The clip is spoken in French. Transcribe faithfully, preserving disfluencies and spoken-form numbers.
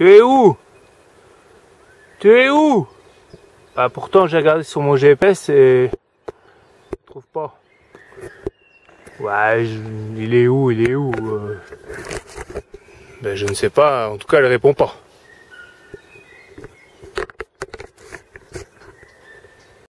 Tu es où? Tu es où? Bah pourtant j'ai regardé sur mon G P S et je trouve pas. Ouais, je... il est où? Il est où? euh... Ben je ne sais pas. En tout cas, elle répond pas.